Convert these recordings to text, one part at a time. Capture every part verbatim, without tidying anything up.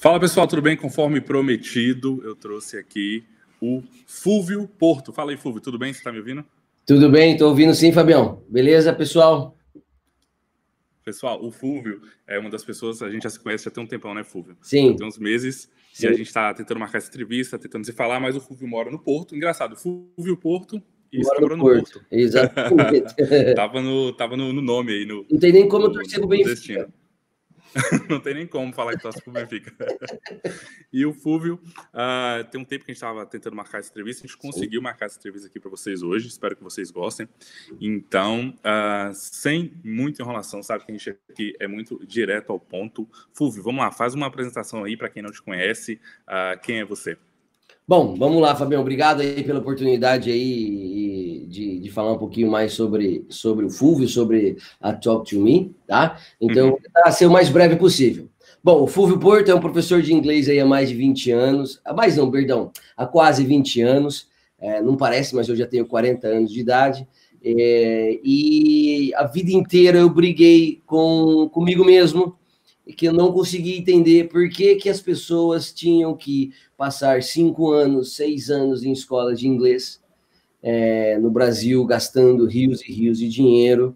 Fala pessoal, tudo bem? Conforme prometido, eu trouxe aqui o Fúvio Porto. Fala aí, Fúvio, tudo bem? Você está me ouvindo? Tudo bem, estou ouvindo sim, Fabião. Beleza, pessoal? Pessoal, o Fúvio é uma das pessoas, a gente já se conhece já tem um tempão, né, Fúvio? Sim. Já tem uns meses, sim. E a gente está tentando marcar essa entrevista, tentando se falar, mas o Fúvio mora no Porto. Engraçado, Fúvio Porto e está morando no Porto. Porto. Exatamente. tava no, tava no, no nome aí. No, Não tem nem como no, torcer pro Benfica. Não tem nem como falar que torce pro Benfica. E o Fúvio, uh, tem um tempo que a gente estava tentando marcar essa entrevista, a gente conseguiu Sim. marcar essa entrevista aqui para vocês hoje, espero que vocês gostem. Então, uh, sem muita enrolação, sabe que a gente aqui é muito direto ao ponto. Fúvio, vamos lá, faz uma apresentação aí para quem não te conhece, uh, quem é você? Bom, vamos lá, Fabião, obrigado aí pela oportunidade aí de, de falar um pouquinho mais sobre, sobre o Fúvio, sobre a Talk to Me, tá? Então, uhum. vou tentar ser o mais breve possível. Bom, o Fúvio Porto é um professor de inglês aí há mais de vinte anos, há mais não, perdão, há quase vinte anos, é, não parece, mas eu já tenho quarenta anos de idade, é, e a vida inteira eu briguei com, comigo mesmo, que eu não consegui entender por que, que as pessoas tinham que passar cinco anos, seis anos em escola de inglês, é, no Brasil, gastando rios e rios de dinheiro.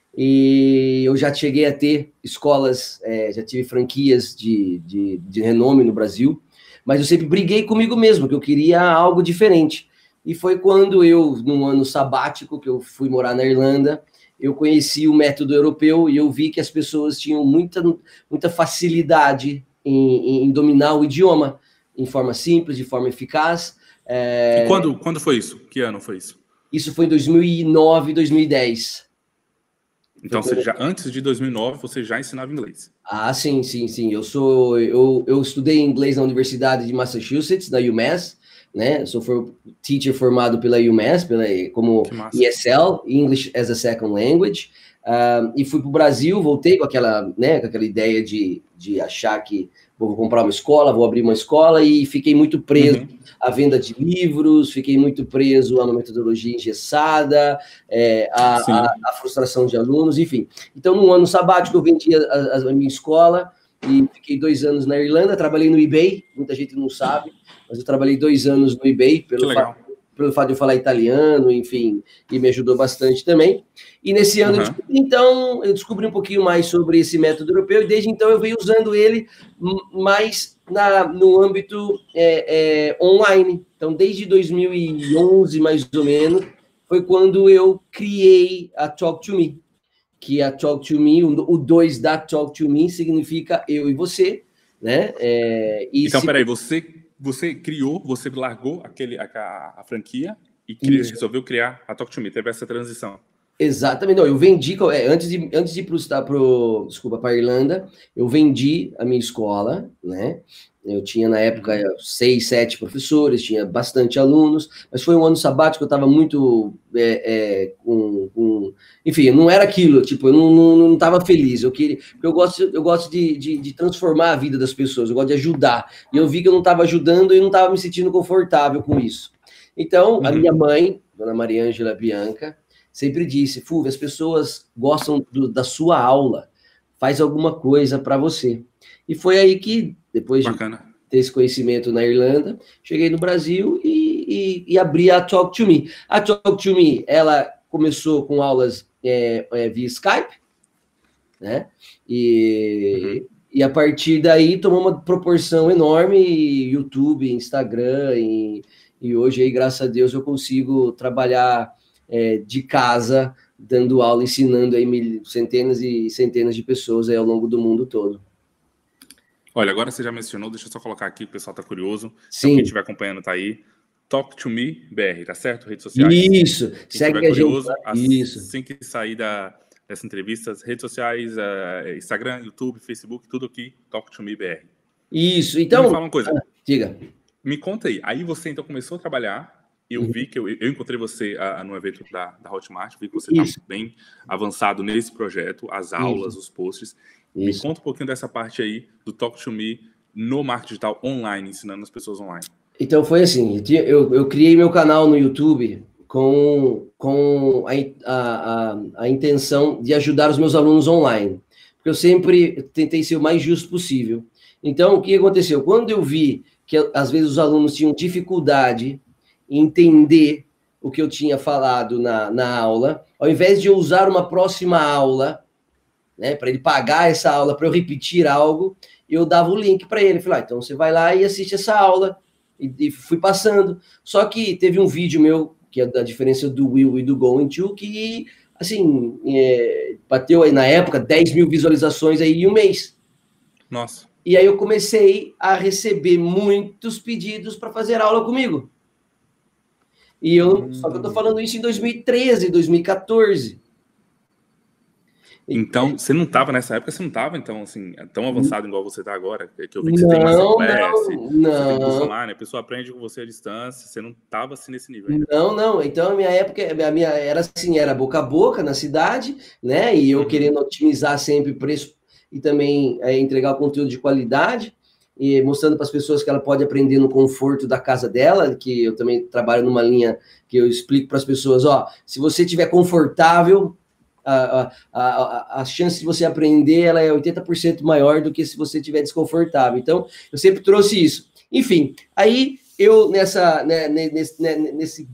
E eu já cheguei a ter escolas, é, já tive franquias de, de, de renome no Brasil, mas eu sempre briguei comigo mesmo, que eu queria algo diferente. E foi quando eu, num ano sabático, que eu fui morar na Irlanda, eu conheci o método europeu e eu vi que as pessoas tinham muita, muita facilidade em, em dominar o idioma em forma simples, de forma eficaz. É... E quando, quando foi isso? Que ano foi isso? Isso foi em dois mil e nove, dois mil e dez. Então, você já, antes de dois mil e nove, você já ensinava inglês? Ah, sim, sim, sim. Eu, sou, eu, eu estudei inglês na Universidade de Massachusetts, na UMass, né? Eu sou for, teacher formado pela UMass, pela, como E S L, English as a Second Language, uh, e fui para o Brasil, voltei com aquela, né, com aquela ideia de, de achar que vou comprar uma escola, vou abrir uma escola, e fiquei muito preso uhum. à venda de livros, fiquei muito preso a uma metodologia engessada, é, a, a, a frustração de alunos, enfim. Então, num ano sabático, eu vendi a, a, a minha escola, e fiquei dois anos na Irlanda, trabalhei no eBay, muita gente não sabe, mas eu trabalhei dois anos no eBay, pelo, fato, pelo fato de eu falar italiano, enfim, e me ajudou bastante também. E nesse ano, uhum. eu descobri, então, eu descobri um pouquinho mais sobre esse método europeu, e desde então eu venho usando ele mais na, no âmbito é, é, online. Então, desde dois mil e onze, mais ou menos, foi quando eu criei a Talk to Me, que a Talk to Me, o dois da Talk to Me significa eu e você, né? É, e então, se... peraí, você, você criou, você largou aquele, a, a, a franquia e criou, resolveu criar a Talk to Me, teve essa transição. Exatamente, não, eu vendi, antes de, antes de ir para pro, desculpa, para a Irlanda, eu vendi a minha escola, né? Eu tinha, na época, seis, sete professores, tinha bastante alunos, mas foi um ano sabático, eu estava muito é, é, com, com... Enfim, não era aquilo, tipo, eu não estava não, não feliz, eu queria... Porque eu gosto, eu gosto de, de, de transformar a vida das pessoas, eu gosto de ajudar, e eu vi que eu não estava ajudando e não estava me sentindo confortável com isso. Então, uhum. a minha mãe, dona Mariângela Bianca, sempre disse, Fúvio, as pessoas gostam do, da sua aula, faz alguma coisa para você. E foi aí que, depois Bacana. de ter esse conhecimento na Irlanda, cheguei no Brasil e, e, e abri a Talk to Me. A Talk to Me, ela começou com aulas é, é, via Skype, né? E, uhum. e a partir daí tomou uma proporção enorme, YouTube, Instagram, e, e hoje aí, graças a Deus, eu consigo trabalhar é, de casa, dando aula, ensinando aí mil, centenas e centenas de pessoas aí ao longo do mundo todo. Olha, agora você já mencionou, deixa eu só colocar aqui, o pessoal tá curioso. Sim. Então, quem estiver acompanhando tá aí. Talk to Me B R, tá certo? Redes sociais. Isso. Quem Segue estiver curioso, a gente. Isso. Assim que sair da, dessa entrevista, redes sociais, uh, Instagram, YouTube, Facebook, tudo aqui, Talk to Me B R. Isso. Então. E me fala uma coisa. Ah, diga. Me conta aí. Aí você então começou a trabalhar. Eu uhum. vi que eu, eu encontrei você uh, no evento da, da Hotmart, vi que você está bem avançado nesse projeto, as aulas, Isso. os posts. Isso. Me conta um pouquinho dessa parte aí do Talk to Me no marketing digital online, ensinando as pessoas online. Então foi assim, eu, eu criei meu canal no YouTube com, com a, a, a, a intenção de ajudar os meus alunos online. Porque eu sempre tentei ser o mais justo possível. Então, o que aconteceu? Quando eu vi que, às vezes, os alunos tinham dificuldade em entender o que eu tinha falado na, na aula, ao invés de eu usar uma próxima aula, né, para ele pagar essa aula, para eu repetir algo, eu dava o link para ele. Falei, ah, então você vai lá e assiste essa aula. E, e fui passando. Só que teve um vídeo meu, que é da diferença do will e do going to, que, assim, é, bateu aí na época dez mil visualizações aí em um mês. Nossa. E aí eu comecei a receber muitos pedidos para fazer aula comigo. E eu, hum. Só que eu tô falando isso em dois mil e treze, dois mil e quatorze. Então, você não estava nessa época, você não estava, então, assim, tão avançado igual você está agora, que eu vi que você não, tem masterclass, não, não. Você tem curso online, a pessoa aprende com você à distância, você não estava assim nesse nível ainda. Não, não, então a minha época, a minha era assim, era boca a boca na cidade, né, e eu uhum. querendo otimizar sempre o preço e também é, entregar o conteúdo de qualidade, e mostrando para as pessoas que ela pode aprender no conforto da casa dela, que eu também trabalho numa linha que eu explico para as pessoas, ó, se você estiver confortável, A, a, a, a chance de você aprender ela é oitenta por cento maior do que se você estiver desconfortável. Então, eu sempre trouxe isso. Enfim, aí eu, nessa, né, nesse, né, nesse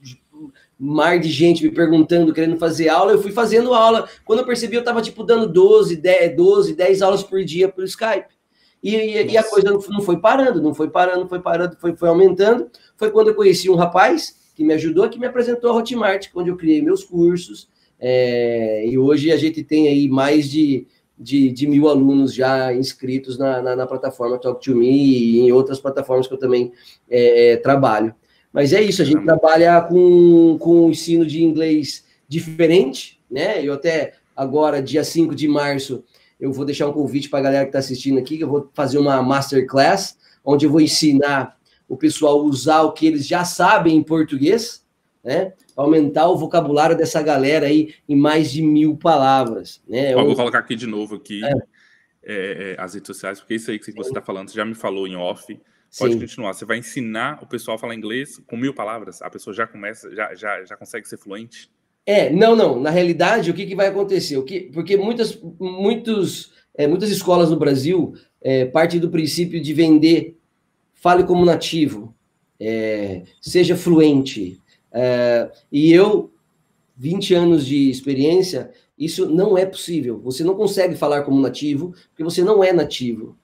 mar de gente me perguntando, querendo fazer aula, eu fui fazendo aula. Quando eu percebi, eu estava tipo dando doze, dez, doze, dez aulas por dia pelo Skype. E, e, e a coisa não foi parando, não foi parando, foi parando, foi, foi aumentando. Foi quando eu conheci um rapaz que me ajudou, que me apresentou a Hotmart, onde eu criei meus cursos. É, e hoje a gente tem aí mais de, de, de mil alunos já inscritos na, na, na plataforma Talk to Me e em outras plataformas que eu também é, trabalho. Mas é isso, a gente trabalha com, com um ensino de inglês diferente, né? Eu até agora, dia cinco de março, eu vou deixar um convite para a galera que está assistindo aqui, que eu vou fazer uma masterclass, onde eu vou ensinar o pessoal a usar o que eles já sabem em português, né? Aumentar o vocabulário dessa galera aí em mais de mil palavras, né? Ó, eu vou colocar aqui de novo aqui é. É, as redes sociais, porque isso aí que você está falando, você já me falou em off. Pode Sim. continuar. Você vai ensinar o pessoal a falar inglês com mil palavras? A pessoa já começa, já, já, já consegue ser fluente? É, não, não. Na realidade, o que, que vai acontecer? O que, porque muitas, muitos, é, muitas escolas no Brasil é, partem do princípio de vender, fale como nativo, é, seja fluente. É, e eu, vinte anos de experiência, isso não é possível. Você não consegue falar como nativo, porque você não é nativo.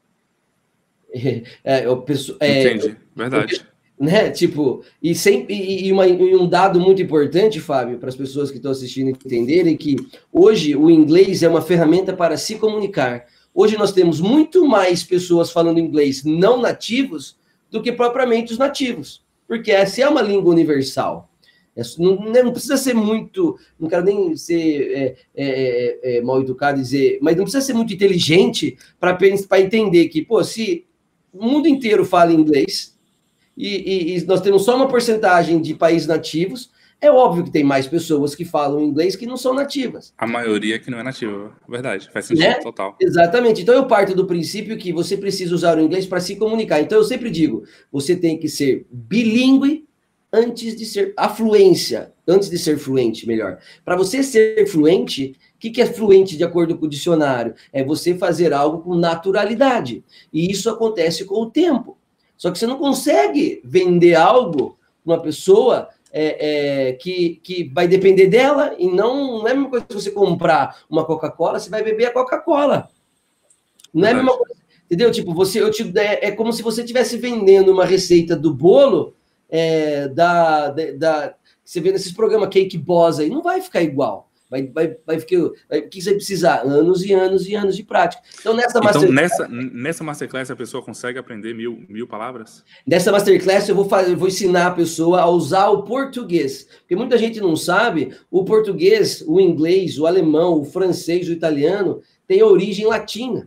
É, é, eu penso, é, Entendi, verdade. Porque, né, tipo, e, sempre, e, e, uma, e um dado muito importante, Fábio, para as pessoas que estão assistindo entenderem, que hoje o inglês é uma ferramenta para se comunicar. Hoje nós temos muito mais pessoas falando inglês não nativos do que propriamente os nativos. Porque essa é uma língua universal. Não, não precisa ser muito, não quero nem ser é, é, é, mal educado e dizer, mas não precisa ser muito inteligente para entender que, pô, se o mundo inteiro fala inglês e, e, e nós temos só uma porcentagem de países nativos, é óbvio que tem mais pessoas que falam inglês que não são nativas. A maioria que não é nativa, verdade, faz sentido, né? Total. Exatamente, então eu parto do princípio que você precisa usar o inglês para se comunicar. Então eu sempre digo, você tem que ser bilíngue antes de ser, a fluência, antes de ser fluente, melhor. Para você ser fluente, o que, que é fluente de acordo com o dicionário? É você fazer algo com naturalidade, e isso acontece com o tempo. Só que você não consegue vender algo para uma pessoa... É, é, que, que vai depender dela, e não, não é a mesma coisa que você comprar uma Coca-Cola, você vai beber a Coca-Cola. Não é a mesma coisa, entendeu? Tipo, você, eu te, é, é como se você estivesse vendendo uma receita do bolo é, da, da, da, você vê nesses programas Cake Boss aí, não vai ficar igual. Vai, vai, vai ficar, vai, o que você vai precisar? Anos e anos e anos de prática. Então, nessa então, masterclass... Nessa, nessa masterclass, a pessoa consegue aprender mil, mil palavras? Nessa masterclass, eu vou, fazer, eu vou ensinar a pessoa a usar o português. Porque muita gente não sabe, o português, o inglês, o alemão, o francês, o italiano, tem origem latina.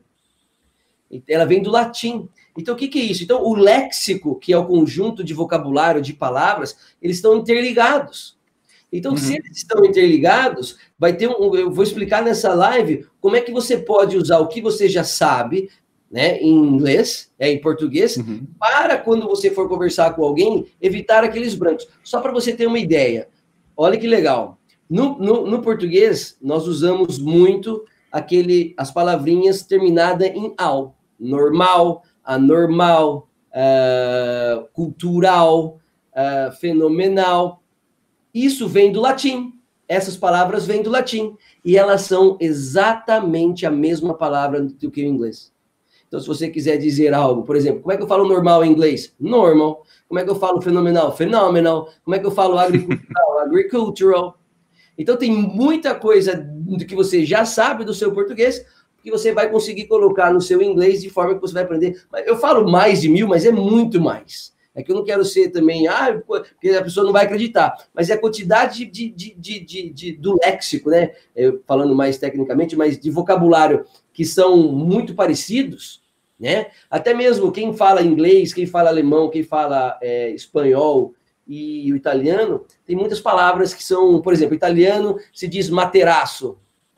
Ela vem do latim. Então, o que, que é isso? Então, o léxico, que é o conjunto de vocabulário, de palavras, eles estão interligados. Então, uhum. se eles estão interligados, vai ter um. Eu vou explicar nessa live como é que você pode usar o que você já sabe, né, em inglês, é, em português, uhum. para quando você for conversar com alguém, evitar aqueles brancos. Só para você ter uma ideia. Olha que legal. No, no, no português, nós usamos muito aquele, as palavrinhas terminadas em al, normal, anormal, uh, cultural, uh, fenomenal. Isso vem do latim. Essas palavras vêm do latim. E elas são exatamente a mesma palavra do que o inglês. Então, se você quiser dizer algo, por exemplo, como é que eu falo normal em inglês? Normal. Como é que eu falo fenomenal? Phenomenal. Como é que eu falo agricultural? Agricultural. Então, tem muita coisa do que você já sabe do seu português que você vai conseguir colocar no seu inglês de forma que você vai aprender. Eu falo mais de mil, mas é muito mais. É que eu não quero ser também, ah, porque a pessoa não vai acreditar. Mas é a quantidade de, de, de, de, de, do léxico, né? Eu, falando mais tecnicamente, mas de vocabulário que são muito parecidos, né? Até mesmo quem fala inglês, quem fala alemão, quem fala é, espanhol e o italiano, tem muitas palavras que são, por exemplo, italiano se diz materaço,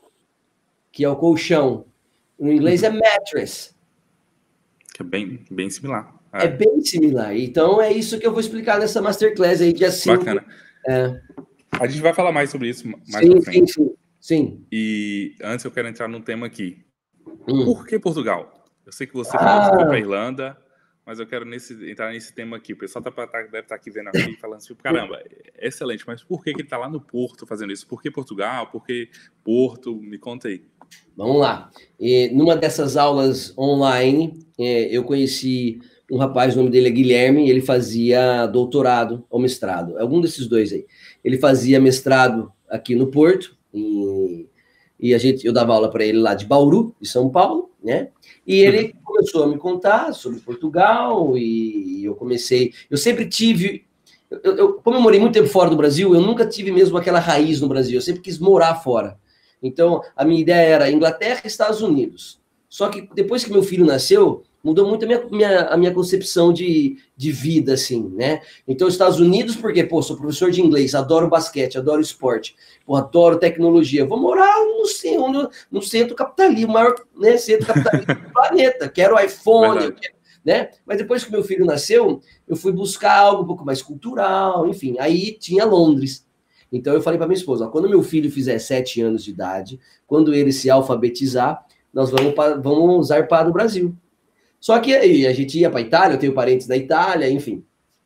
que é o colchão. No inglês é mattress. Que é bem, bem similar. É. é bem similar. Então, é isso que eu vou explicar nessa Masterclass aí, dia cinco. Bacana. É. A gente vai falar mais sobre isso mais sim, pra frente. Sim, sim, sim. E antes eu quero entrar num tema aqui. Hum. Por que Portugal? Eu sei que você ah. falou que foi para Irlanda, mas eu quero nesse, entrar nesse tema aqui. O pessoal tá, tá, deve estar aqui vendo aqui falando assim, caramba, é excelente, mas por que, que ele está lá no Porto fazendo isso? Por que Portugal? Por que Porto? Me conta aí. Vamos lá. E, numa dessas aulas online, é, eu conheci um rapaz, o nome dele é Guilherme, ele fazia doutorado ou mestrado, algum desses dois aí. Ele fazia mestrado aqui no Porto, e, e a gente, eu dava aula para ele lá de Bauru, de São Paulo, né? E ele começou a me contar sobre Portugal, e eu comecei... Eu sempre tive... Eu, eu, como eu morei muito tempo fora do Brasil, eu nunca tive mesmo aquela raiz no Brasil, eu sempre quis morar fora. Então, a minha ideia era Inglaterra e Estados Unidos. Só que depois que meu filho nasceu, mudou muito a minha, minha, a minha concepção de, de vida, assim, né? Então, Estados Unidos, porque, pô, sou professor de inglês, adoro basquete, adoro esporte, pô, adoro tecnologia. Vou morar no, no, no centro capitalista, o maior, né, centro capitalista do planeta. Quero iPhone, eu quero, né? Mas depois que meu filho nasceu, eu fui buscar algo um pouco mais cultural, enfim. Aí tinha Londres. Então, eu falei para minha esposa, ó, quando meu filho fizer sete anos de idade, quando ele se alfabetizar, nós vamos, pra, vamos zarpar do Brasil. Só que aí a gente ia para a Itália, eu tenho parentes na Itália, enfim.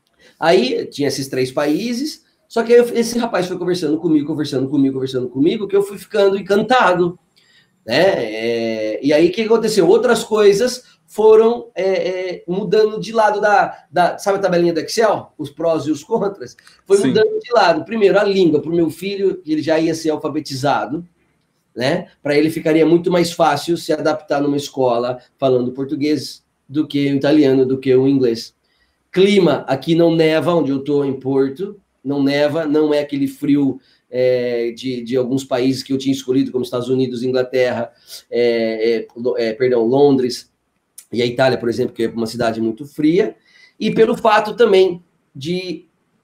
Aí tinha esses três países, só que aí esse rapaz foi conversando comigo, conversando comigo, conversando comigo, que eu fui ficando encantado, né? É, e aí o que aconteceu? Outras coisas foram é, é, mudando de lado da, da... Sabe a tabelinha do Excel? Os prós e os contras? Foi Sim. mudando de lado. Primeiro, a língua, para o meu filho, ele já ia ser alfabetizado, né? Para ele ficaria muito mais fácil se adaptar numa escola falando português do que o italiano, do que o inglês. Clima, aqui não neva, onde eu estou em Porto, não neva, não é aquele frio é, de, de alguns países que eu tinha escolhido, como Estados Unidos, Inglaterra, é, é, é, perdão, Londres, e a Itália, por exemplo, que é uma cidade muito fria, e pelo fato também de,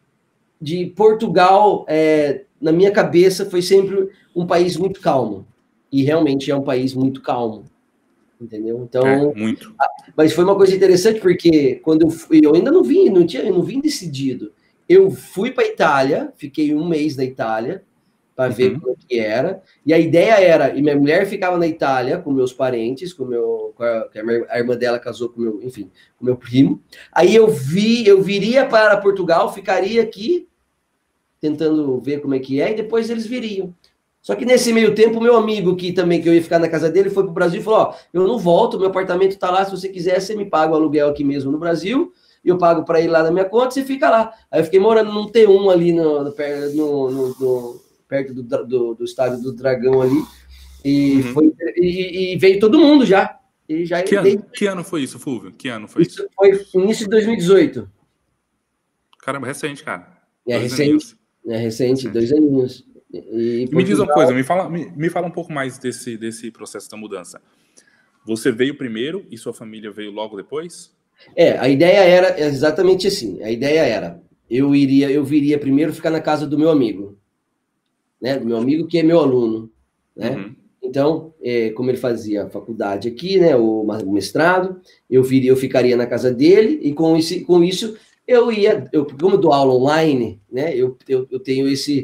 de Portugal, é, na minha cabeça, foi sempre um país muito calmo, e realmente é um país muito calmo, entendeu? Então, é, muito. Mas foi uma coisa interessante, porque quando eu fui, eu ainda não vim, não tinha, eu não vim decidido, eu fui para a Itália, fiquei um mês na Itália, para ver uhum. como que era, e a ideia era, e minha mulher ficava na Itália com meus parentes, com, meu, com a, a irmã dela casou com meu, enfim, com meu primo, aí eu vi, eu viria para Portugal, ficaria aqui, tentando ver como é que é, e depois eles viriam. Só que nesse meio tempo, meu amigo, que também que eu ia ficar na casa dele, foi para o Brasil e falou, ó, eu não volto, meu apartamento está lá, se você quiser, você me paga o aluguel aqui mesmo no Brasil, eu pago para ir lá na minha conta, você fica lá. Aí eu fiquei morando num T um ali, no, no, no, no, perto do, do, do estádio do Dragão ali, e, uhum. foi, e, e veio todo mundo já. E já que, ano, que ano foi isso, Fulvio? Que ano foi isso? Isso foi início de dois mil e dezoito. Caramba, recente, cara. É dois recente, aninhos. é recente, recente, dois aninhos. E, e me diz uma coisa, me fala, me, me fala um pouco mais desse, desse processo da mudança. Você veio primeiro e sua família veio logo depois? É, a ideia era exatamente assim. A ideia era, eu iria, eu viria primeiro ficar na casa do meu amigo, né? Do meu amigo que é meu aluno, né? Uhum. Então, é, como ele fazia a faculdade aqui, né? O, o mestrado, eu viria, eu ficaria na casa dele e com isso, com isso eu ia, eu, como eu dou aula online, né? Eu, eu, eu tenho esse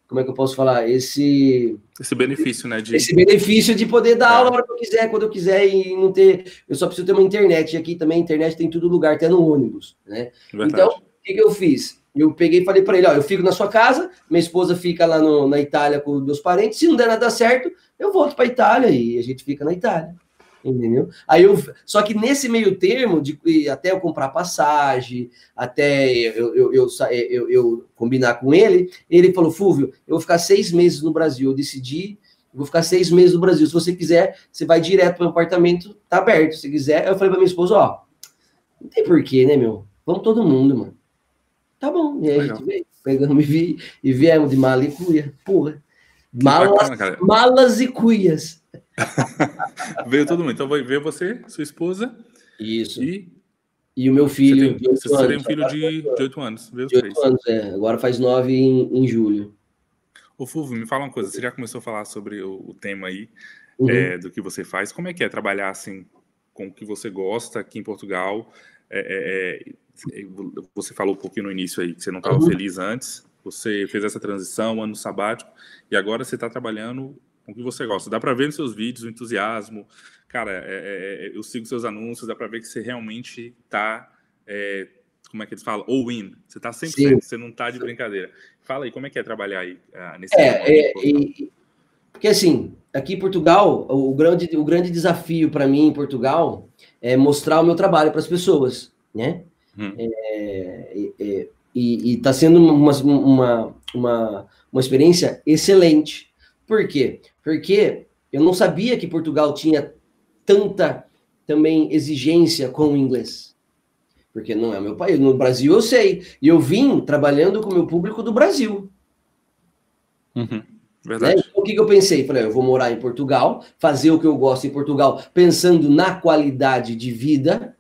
como é que eu posso falar? Esse... Esse benefício, né? De... Esse benefício de poder dar é. aula a hora que eu quiser, quando eu quiser, e não ter... Eu só preciso ter uma internet. E aqui também a internet tem em todo lugar, até no ônibus, né? Verdade. Então, o que, que eu fiz? Eu peguei e falei para ele, ó, eu fico na sua casa, minha esposa fica lá no, na Itália com meus parentes, se não der nada certo, eu volto para a Itália e a gente fica na Itália. Entendeu? Aí eu, só que nesse meio termo, de, até eu comprar passagem, até eu, eu, eu, eu, eu combinar com ele, ele falou, Fúvio, eu vou ficar seis meses no Brasil. Eu decidi, eu vou ficar seis meses no Brasil. Se você quiser, você vai direto para o apartamento, tá aberto. Se quiser, eu falei para minha esposa, ó, não tem porquê, né, meu? Vamos todo mundo, mano. Tá bom. E aí Legal. a gente veio, pegamos e, vi, e viemos de mala e cuia. Porra. Malas, bacana, malas e cuias. Veio todo mundo. Então veio você, sua esposa. Isso. E, e o meu filho. Você tem, você anos, tem um filho de oito anos. Veio de oito anos, é. Agora faz nove em, em julho. Ô, Fúvio, me fala uma coisa. Você já começou a falar sobre o, o tema aí, uhum. é, do que você faz. Como é que é trabalhar assim com o que você gosta aqui em Portugal? É, é, é, você falou um pouquinho no início aí que você não estava uhum. feliz antes. Você fez essa transição, ano sabático, e agora você está trabalhando com o que você gosta. Dá para ver nos seus vídeos o entusiasmo. Cara, é, é, eu sigo seus anúncios, dá para ver que você realmente está, é, como é que eles falam? All in. Você está cem por cento, Sim. você não está de brincadeira. Fala aí, como é que é trabalhar aí uh, nesse é, é, e, Porque assim, aqui em Portugal, o grande, o grande desafio para mim em Portugal é mostrar o meu trabalho para as pessoas, né? Hum. É, é, e está sendo uma, uma, uma, uma experiência excelente. Por quê? Porque eu não sabia que Portugal tinha tanta também exigência com o inglês. Porque não é meu país. No Brasil eu sei. E eu vim trabalhando com o meu público do Brasil. Uhum, verdade. Né? Então, o que, que eu pensei? Falei, eu vou morar em Portugal, fazer o que eu gosto em Portugal, pensando na qualidade de vida,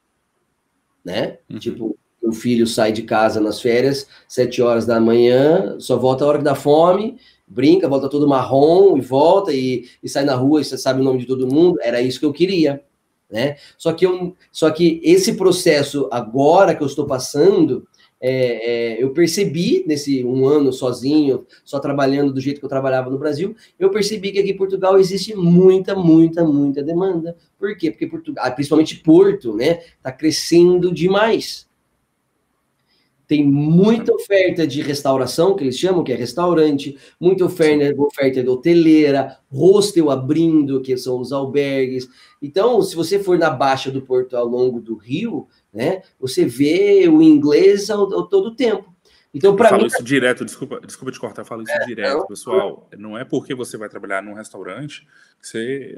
né? Uhum. Tipo, meu filho sai de casa nas férias, sete horas da manhã, só volta a hora que dá fome, brinca, volta todo marrom e volta e, e sai na rua e você sabe o nome de todo mundo. Era isso que eu queria, né? Só que, eu, só que esse processo agora que eu estou passando, é, é, eu percebi nesse um ano sozinho, só trabalhando do jeito que eu trabalhava no Brasil, eu percebi que aqui em Portugal existe muita, muita, muita demanda. Por quê? Porque Portugal, principalmente Porto, né, está crescendo demais. Tem muita oferta de restauração, que eles chamam, que é restaurante, muita oferta, oferta de hoteleira, hostel abrindo, que são os albergues. Então, se você for na Baixa do Porto ao longo do rio, né, você vê o inglês ao, ao todo tempo. Então, para mim... Eu falo isso direto, desculpa, desculpa te cortar, eu falo isso é, direto, não, pessoal. Não é porque você vai trabalhar num restaurante que você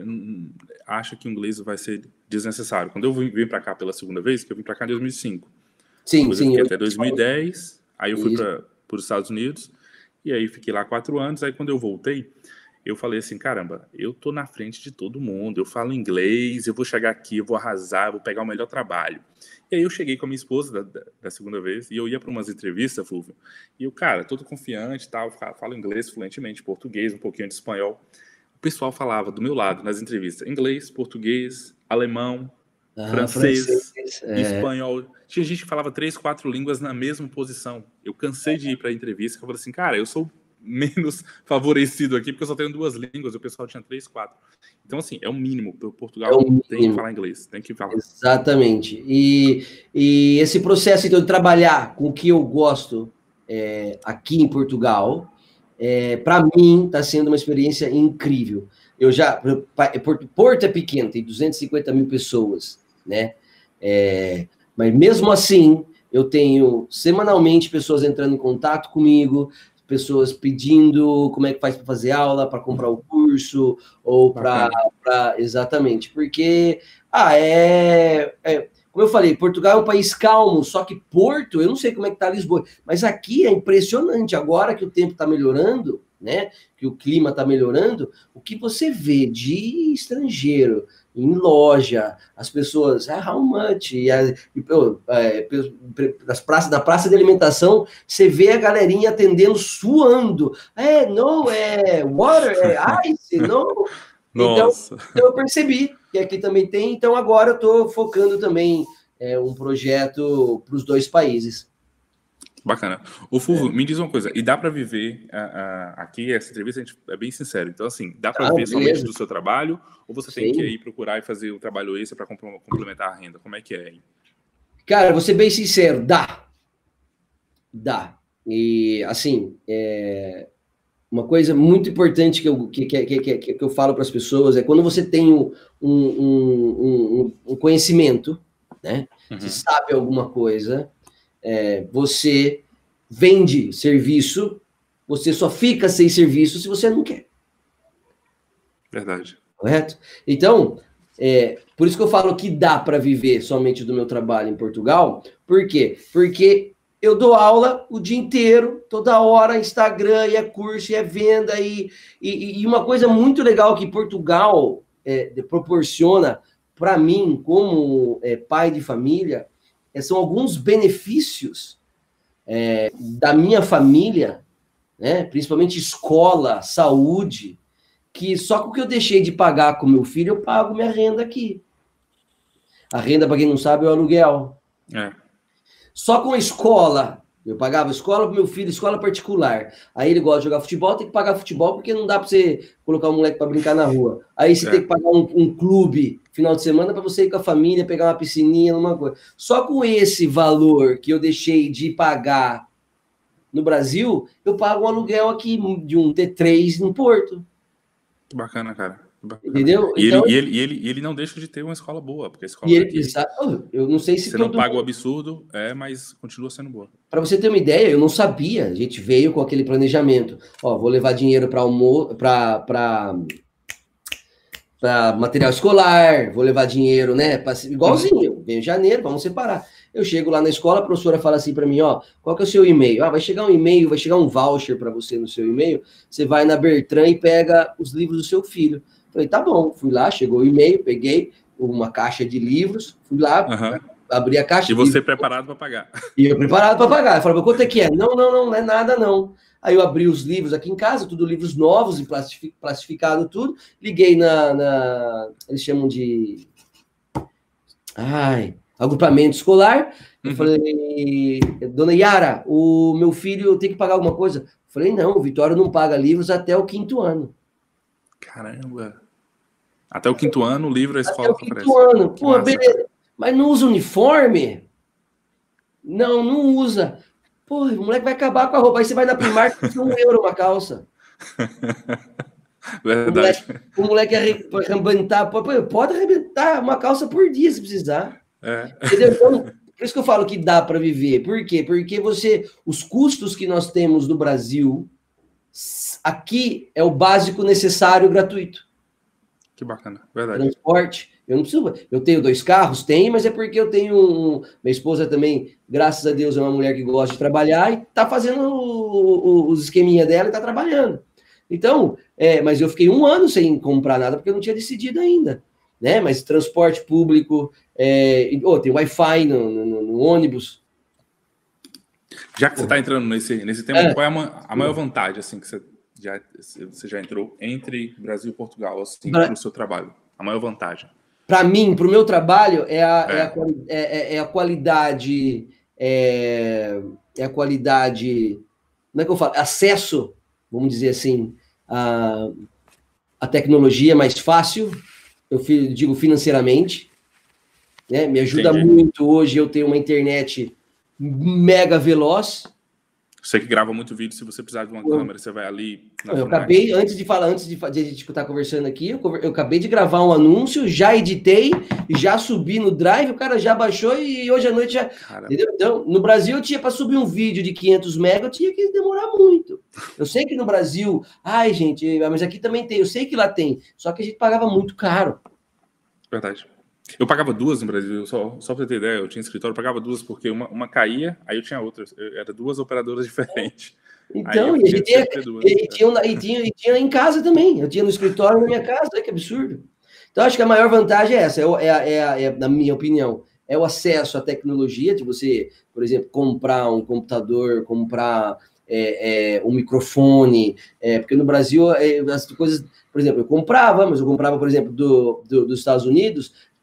acha que o inglês vai ser desnecessário. Quando eu vim para cá pela segunda vez, que eu vim para cá em dois mil e cinco, Sim, Depois sim. eu fiquei eu... até dois mil e dez, aí eu fui para os Estados Unidos, e aí fiquei lá quatro anos, aí quando eu voltei, eu falei assim, caramba, eu tô na frente de todo mundo, eu falo inglês, eu vou chegar aqui, eu vou arrasar, eu vou pegar o melhor trabalho. E aí eu cheguei com a minha esposa da, da, da segunda vez, e eu ia para umas entrevistas, Fúvio, e eu, cara, todo confiante, tal, falo inglês fluentemente, português, um pouquinho de espanhol. O pessoal falava do meu lado nas entrevistas, inglês, português, alemão, Ah, francês, francês é. espanhol. Tinha gente que falava três, quatro línguas na mesma posição. Eu cansei de ir para a entrevista, que eu falei assim, cara, eu sou menos favorecido aqui, porque eu só tenho duas línguas, o pessoal tinha três, quatro. Então, assim, é o mínimo. Portugal é o mínimo. Tem que falar inglês, tem que falar. Exatamente. E, e esse processo, então, de trabalhar com o que eu gosto é, aqui em Portugal, é, para mim, está sendo uma experiência incrível. Eu já... Porto, Porto é pequeno, tem duzentas e cinquenta mil pessoas, né? É, mas mesmo assim, eu tenho semanalmente pessoas entrando em contato comigo, pessoas pedindo como é que faz para fazer aula, para comprar o curso, ou para... Exatamente, porque, ah, é, é... Como eu falei, Portugal é um país calmo, só que Porto, eu não sei como é que tá Lisboa, mas aqui é impressionante, agora que o tempo está melhorando, né, que o clima está melhorando, o que você vê de estrangeiro em loja, as pessoas, ah, how much? E, a, e é, nas praças, na praça de alimentação, você vê a galerinha atendendo, suando. É, não, é water, é ice, não. Então, então, eu percebi que aqui também tem, então agora eu estou focando também é, um projeto para os dois países. Bacana. O Fulvio, é. me diz uma coisa, e dá para viver, uh, uh, aqui essa entrevista a gente é bem sincero, então assim, dá para ah, viver beleza. somente do seu trabalho, ou você Sim. tem que ir procurar e fazer o trabalho extra para complementar a renda? Como é que é aí? Cara, vou ser bem sincero, dá. Dá. E assim, é... uma coisa muito importante que eu, que, que, que, que eu falo para as pessoas é quando você tem um, um, um, um conhecimento, né? Uhum. Você sabe alguma coisa, é, você vende serviço, você só fica sem serviço se você não quer. Verdade. Correto? Então, é, por isso que eu falo que dá para viver somente do meu trabalho em Portugal. Por quê? Porque eu dou aula o dia inteiro, toda hora, Instagram, e é curso, e é venda, e, e, e uma coisa muito legal que Portugal é, proporciona para mim, como é, pai de família, é, são alguns benefícios é, da minha família, né, principalmente escola, saúde, que só com o que eu deixei de pagar com meu filho, eu pago minha renda aqui. A renda, para quem não sabe, é o aluguel. É. Só com a escola, eu pagava escola para meu filho, escola particular. Aí ele gosta de jogar futebol, tem que pagar futebol, porque não dá para você colocar um moleque para brincar na rua. Aí você é. tem que pagar um, um clube final de semana para você ir com a família, pegar uma piscininha, uma coisa. Só com esse valor que eu deixei de pagar no Brasil, eu pago um aluguel aqui de um T três no Porto. Que bacana, cara. Bacana. Entendeu? E, então, ele, e, ele, e, ele, e ele não deixa de ter uma escola boa, porque a escola e ele, daqui, exato, eu não sei se você todo... não paga o absurdo, é, mas continua sendo boa. Para você ter uma ideia, eu não sabia. A gente veio com aquele planejamento. Ó, vou levar dinheiro para almoço, para para material escolar, vou levar dinheiro, né? Pra, igualzinho. Venho em janeiro, vamos separar. Eu chego lá na escola, a professora fala assim para mim, ó, qual que é o seu e-mail? Ah, vai chegar um e-mail, vai chegar um voucher para você no seu e-mail. Você vai na Bertrand e pega os livros do seu filho. Falei, tá bom. Fui lá, chegou o e-mail, peguei uma caixa de livros, fui lá, uhum. abri a caixa. E você livros, preparado para pagar. E eu preparado para pagar. Eu falei, quanto é que é? Não, não, não, não é nada, não. Aí eu abri os livros aqui em casa, tudo livros novos e plastificado tudo. Liguei na, na... Eles chamam de... Ai... agrupamento escolar. Eu uhum. falei, dona Yara, o meu filho tem que pagar alguma coisa? Eu falei, não, o Vitório não paga livros até o quinto ano. Caramba. Até o quinto ano, o livro a escola Até o quinto oferece. ano. Pô, beleza. Mas não usa uniforme? Não, não usa. Pô, o moleque vai acabar com a roupa. Aí você vai na Primark e um euro uma calça. Verdade. O moleque, o moleque arrebentar, pode arrebentar uma calça por dia se precisar. É. Entendeu? Então, por isso que eu falo que dá para viver. Por quê? Porque você, os custos que nós temos no Brasil, aqui é o básico necessário gratuito. Que bacana, verdade. Transporte. Eu não preciso. Eu tenho dois carros, tenho, mas é porque eu tenho um. Minha esposa também, graças a Deus, é uma mulher que gosta de trabalhar e tá fazendo o, o, os esqueminha dela e tá trabalhando. Então, é, mas eu fiquei um ano sem comprar nada porque eu não tinha decidido ainda. Né? Mas transporte público, é, oh, tem Wi-Fi no, no, no ônibus. Já que você está entrando nesse, nesse tema, é. qual é a, a maior vantagem assim, que você já, você já entrou entre Brasil e Portugal assim, pra... para o seu trabalho? A maior vantagem? Para mim, para o meu trabalho, é a, é. É a, é, é a qualidade, é, é a qualidade, como é que eu falo? Acesso, vamos dizer assim, a, a tecnologia mais fácil. Eu digo financeiramente, né? Me ajuda Entendi. muito hoje eu ter uma internet mega veloz. Você que grava muito vídeo, se você precisar de uma eu, câmera, você vai ali... Na eu acabei, antes de falar, antes de, de a gente estar conversando aqui, eu, eu acabei de gravar um anúncio, já editei, já subi no Drive, o cara já baixou e hoje à noite já... Entendeu? Então, no Brasil, eu tinha para subir um vídeo de quinhentos megas, eu tinha que demorar muito. Eu sei que no Brasil, ai, gente, mas aqui também tem, eu sei que lá tem, só que a gente pagava muito caro. Verdade. Eu pagava duas no Brasil, só, só para ter ideia, eu tinha escritório, eu pagava duas, porque uma, uma caía, aí eu tinha outras, era duas operadoras diferentes. Então, e, tinha, tinha duas, e, tinha, e, tinha, e tinha em casa também, eu tinha no escritório na minha casa, olha que absurdo. Então, acho que a maior vantagem é essa, é, é, é, é, na minha opinião, é o acesso à tecnologia, de você, por exemplo, comprar um computador, comprar é, é, um microfone, é, porque no Brasil, é, as coisas, por exemplo, eu comprava, mas eu comprava, por exemplo, do, do, dos Estados Unidos,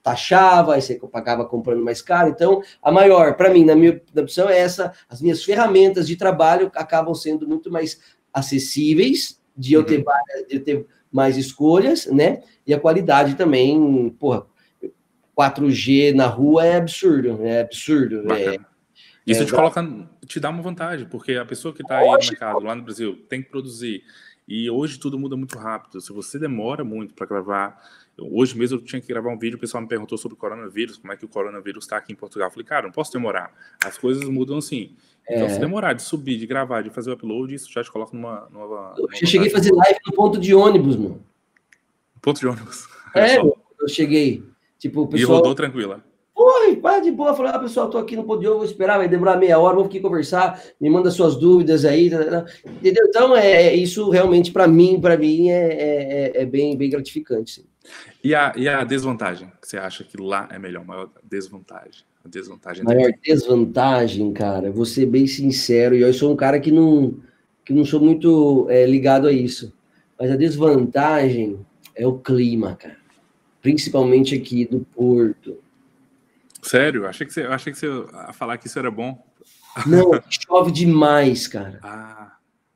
taxava, aí você acaba comprando mais caro. Então, a maior, para mim, na minha opção, é essa. As minhas ferramentas de trabalho acabam sendo muito mais acessíveis, de eu ter, várias, de eu ter mais escolhas, né? E a qualidade também, porra, quatro G na rua é absurdo, é absurdo. Bacana. É, Isso é, te coloca, te dá uma vantagem, porque a pessoa que está aí no mercado, lá no Brasil, tem que produzir. E hoje tudo muda muito rápido. Se você demora muito para gravar... Hoje mesmo eu tinha que gravar um vídeo, o pessoal me perguntou sobre o coronavírus, como é que o coronavírus está aqui em Portugal. Eu falei, cara, não posso demorar. As coisas mudam assim. Então, é. se demorar de subir, de gravar, de fazer o upload, isso já te coloca numa... numa eu já cheguei a fazer live no ponto de ônibus, mano. Ponto de ônibus? É, eu cheguei. Tipo, o pessoal... E rodou tranquila? Oi, vai de boa, falou, ah, pessoal, tô aqui no ponto de ônibus, vou esperar, vai demorar meia hora, vou aqui conversar, me manda suas dúvidas aí, entendeu? Então, é, isso realmente, para mim, para mim, é, é, é bem, bem gratificante, sim. E a, e a desvantagem? Você acha que lá é melhor? Maior desvantagem? A desvantagem maior desvantagem, cara, vou ser bem sincero, e eu sou um cara que não, que não sou muito é, ligado a isso, mas a desvantagem é o clima, cara, principalmente aqui do Porto. Sério? Achei que você, eu achei que você ia falar que isso era bom. Não, chove demais, cara. Ah.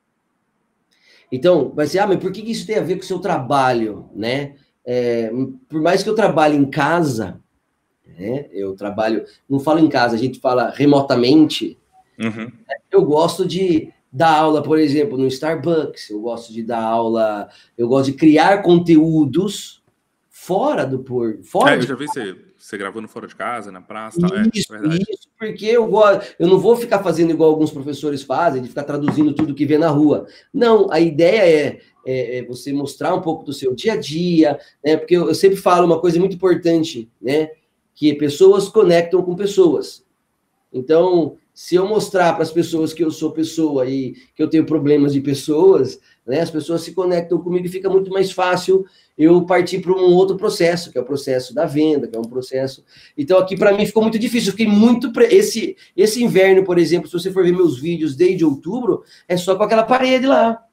Então, vai ser, ah, mas por que isso tem a ver com o seu trabalho, né? É, por mais que eu trabalhe em casa, né? Eu trabalho, não falo em casa, a gente fala remotamente. Uhum. Eu gosto de dar aula, por exemplo, no Starbucks, eu gosto de dar aula, eu gosto de criar conteúdos fora do Porto. Fora é, eu de... já vi você, você gravando fora de casa, na praça. Isso, tal. É, isso, porque eu gosto, eu não vou ficar fazendo igual alguns professores fazem, de ficar traduzindo tudo que vê na rua. Não, a ideia é, é, é você mostrar um pouco do seu dia a dia, né? Porque eu, eu sempre falo uma coisa muito importante, né? Que pessoas conectam com pessoas. Então, se eu mostrar para as pessoas que eu sou pessoa e que eu tenho problemas de pessoas, né, as pessoas se conectam comigo e fica muito mais fácil eu partir para um outro processo, que é o processo da venda, que é um processo... Então, aqui, para mim, ficou muito difícil. Eu fiquei muito... Pre... Esse, esse inverno, por exemplo, se você for ver meus vídeos desde outubro, é só com aquela parede lá.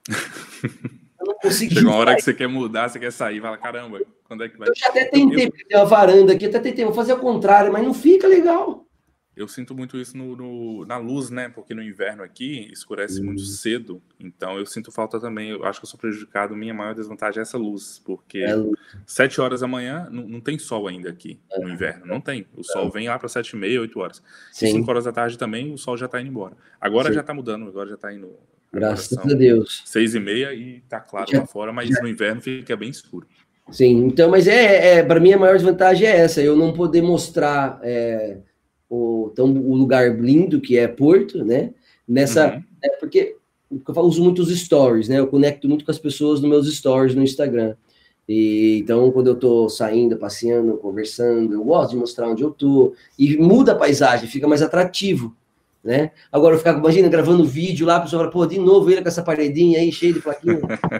Eu não consegui. Chega uma hora sair. Que você quer mudar, você quer sair, fala, caramba, quando é que vai... Eu já até tentei, porque tem uma varanda aqui, até tentei, vou fazer o contrário, mas não fica legal. Eu sinto muito isso no, no, na luz, né? Porque no inverno aqui escurece hum. muito cedo. Então eu sinto falta também. Eu acho que eu sou prejudicado. Minha maior desvantagem é essa luz. Porque é. sete horas da manhã não, não tem sol ainda aqui é. no inverno. Não tem. O sol é. vem lá para sete e meia, oito horas. Sim. E cinco horas da tarde também o sol já está indo embora. Agora Sim. já está mudando. Agora já está indo. Graças a Deus. Seis e meia e tá claro já, lá fora, mas já. no inverno fica bem escuro. Sim. Então, mas é, é para mim a maior desvantagem é essa. Eu não poder mostrar... É... O, então, o lugar lindo que é Porto, né? Nessa, uhum. é porque eu uso muito os stories, né? Eu conecto muito com as pessoas nos meus stories no Instagram. E, então, quando eu tô saindo, passeando, conversando, eu gosto de mostrar onde eu tô. E muda a paisagem, fica mais atrativo, né? Agora, eu ficar, imagina, gravando vídeo lá, a pessoa fala, pô, de novo ele com essa paredinha aí, cheia de plaquinha.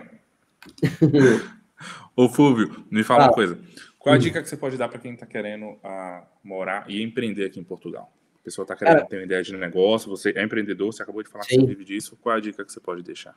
Ô, Fúvio, me fala ah. uma coisa. Qual a dica que você pode dar para quem está querendo uh, morar e empreender aqui em Portugal? A pessoa está querendo é. ter uma ideia de negócio, você é empreendedor, você acabou de falar Sim. que você vive disso. Qual a dica que você pode deixar?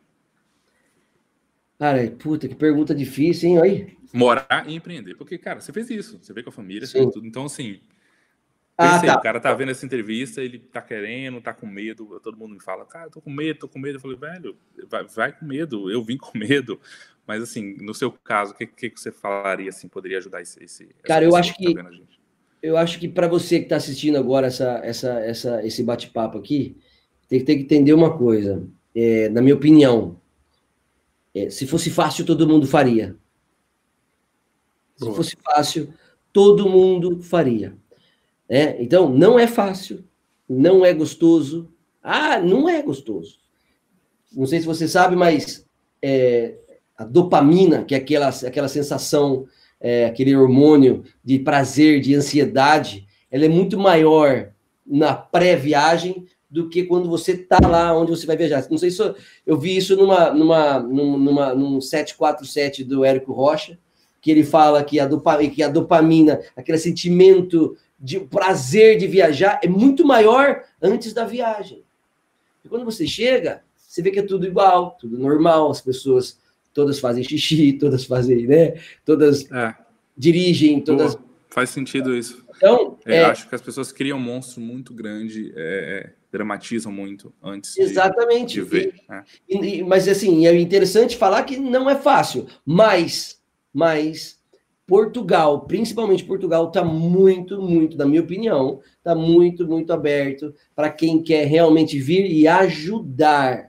Cara, puta, que pergunta difícil, hein? Aí. Morar e empreender. Porque, cara, você fez isso, você veio com a família, você fez tudo. Então, assim, pensei, ah, tá. o cara tá vendo essa entrevista, ele tá querendo, tá com medo, todo mundo me fala, cara, eu tô com medo, tô com medo. Eu falei, velho, vai, vai com medo, eu vim com medo. Mas, assim, no seu caso, o que, que você falaria, assim, poderia ajudar esse... esse cara, eu acho que, que tá eu acho que para você que está assistindo agora essa, essa, essa, esse bate-papo aqui, tem que, tem que entender uma coisa. É, na minha opinião, é, se fosse fácil, todo mundo faria. Se Boa. fosse fácil, todo mundo faria. É, então, não é fácil, não é gostoso. Ah, não é gostoso. Não sei se você sabe, mas... É, a dopamina, que é aquela, aquela sensação, é, aquele hormônio de prazer, de ansiedade, ela é muito maior na pré-viagem do que quando você está lá onde você vai viajar. Não sei se eu, eu vi isso numa, numa, numa, num sete quatro sete do Érico Rocha, que ele fala que a, dopa, que a dopamina, aquele sentimento de prazer de viajar, é muito maior antes da viagem. E quando você chega, você vê que é tudo igual, tudo normal, as pessoas... Todas fazem xixi, todas fazem, né? Todas é. dirigem, todas... faz sentido isso. Então, é, é... acho que as pessoas criam um monstro muito grande, é, dramatizam muito antes Exatamente. de, de ver. E, é. e, mas, assim, é interessante falar que não é fácil, mas, mas Portugal, principalmente Portugal, está muito, muito, na minha opinião, está muito, muito aberto para quem quer realmente vir e ajudar.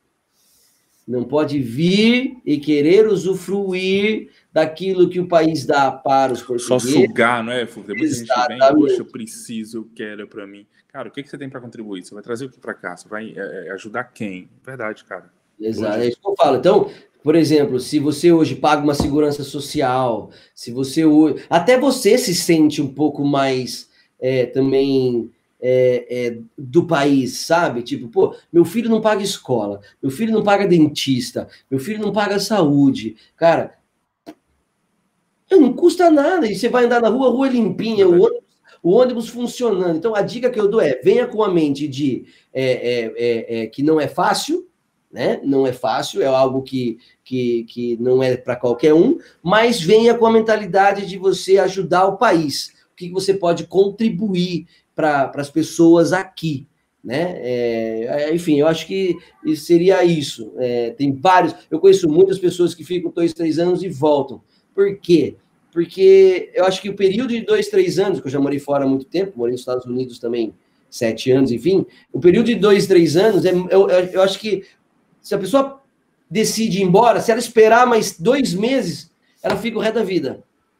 Não pode vir e querer usufruir daquilo que o país dá para os portugueses. Só sugar, não é? Tem muita Exatamente. gente que vem, poxa, eu preciso, eu quero, é para mim. Cara, o que, que você tem para contribuir? Você vai trazer o que para cá? Você vai é, ajudar quem? Verdade, cara. Exato, é isso que eu falo. Então, por exemplo, se você hoje paga uma segurança social, se você hoje... Até você se sente um pouco mais é, também... É, é, do país, sabe? Tipo, pô, meu filho não paga escola, meu filho não paga dentista, meu filho não paga saúde. Cara, não custa nada. E você vai andar na rua, a rua é limpinha, o ônibus, o ônibus funcionando. Então, a dica que eu dou é, venha com a mente de é, é, é, é, que não é fácil, né? Não é fácil, é algo que, que, que não é para qualquer um, mas venha com a mentalidade de você ajudar o país. O que você pode contribuir para as pessoas aqui, né? É, enfim, eu acho que seria isso. É, tem vários... Eu conheço muitas pessoas que ficam dois, três anos e voltam. Por quê? Porque eu acho que o período de dois, três anos, que eu já morei fora há muito tempo, morei nos Estados Unidos também sete anos, enfim, o período de dois, três anos, é, eu, eu acho que se a pessoa decide ir embora, se ela esperar mais dois meses, ela fica o resto da vida.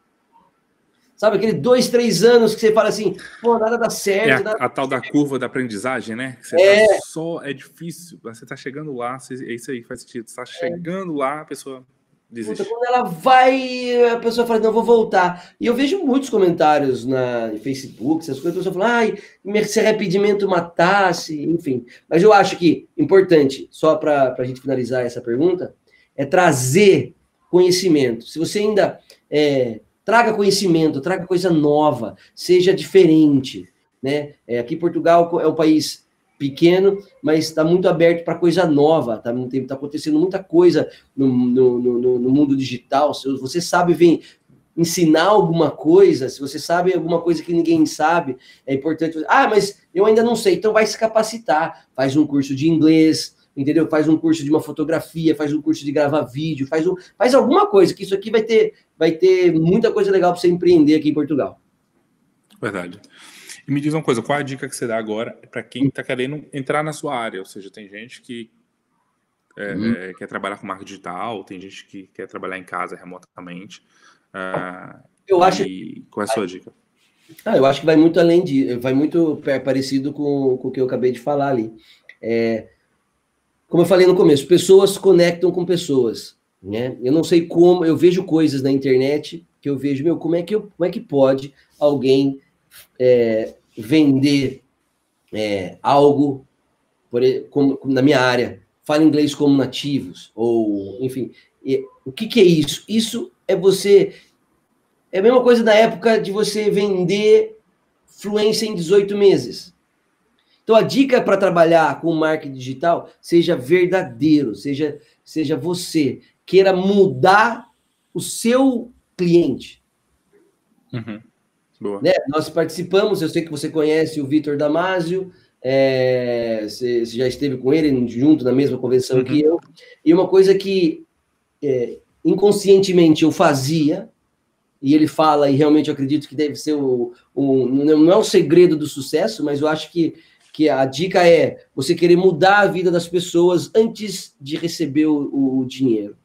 Sabe, aquele dois, três anos que você fala assim, pô, nada dá certo. É a, nada... a tal da curva da aprendizagem, né? Você é. Tá só, é difícil, você tá chegando lá, você, é isso aí, faz sentido. Você tá chegando é. lá, a pessoa desiste. Puta, quando ela vai, a pessoa fala, não, vou voltar. E eu vejo muitos comentários na no Facebook, essas coisas, a pessoa fala, ai, se arrependimento matasse, enfim. Mas eu acho que, importante, só para a gente finalizar essa pergunta, é trazer conhecimento. Se você ainda... É, traga conhecimento, traga coisa nova, seja diferente, né? É, aqui Portugal é um país pequeno, mas está muito aberto para coisa nova, está tá acontecendo muita coisa no, no, no, no mundo digital. Se você sabe vir ensinar alguma coisa, se você sabe alguma coisa que ninguém sabe, é importante. Ah, mas eu ainda não sei, então vai se capacitar, faz um curso de inglês, entendeu? Faz um curso de uma fotografia, faz um curso de gravar vídeo, faz, um, faz alguma coisa, que isso aqui vai ter, vai ter muita coisa legal para você empreender aqui em Portugal. Verdade. E me diz uma coisa, qual é a dica que você dá agora para quem está querendo entrar na sua área? Ou seja, tem gente que é, uhum. é, quer trabalhar com marketing digital, tem gente que quer trabalhar em casa remotamente. Uh, eu acho. Qual é a sua dica? Ah, eu acho que vai muito além de, vai muito parecido com, com o que eu acabei de falar ali. É, como eu falei no começo, pessoas conectam com pessoas, né? Eu não sei como, eu vejo coisas na internet que eu vejo, meu, como é que, eu, como é que pode alguém é, vender é, algo por, como, na minha área, fala inglês como nativos, ou, enfim, e, o que, que é isso? Isso é você, é a mesma coisa da época de você vender fluência em dezoito meses. Então, a dica para trabalhar com marketing digital, seja verdadeiro, seja, seja você, queira mudar o seu cliente. Uhum. Boa. Né? Nós participamos, eu sei que você conhece o Vitor Damasio, é, você, você já esteve com ele junto na mesma convenção uhum. que eu, e uma coisa que é, inconscientemente eu fazia, e ele fala, e realmente eu acredito que deve ser o, o não é o segredo do sucesso, mas eu acho que que a dica é você querer mudar a vida das pessoas antes de receber o, o dinheiro.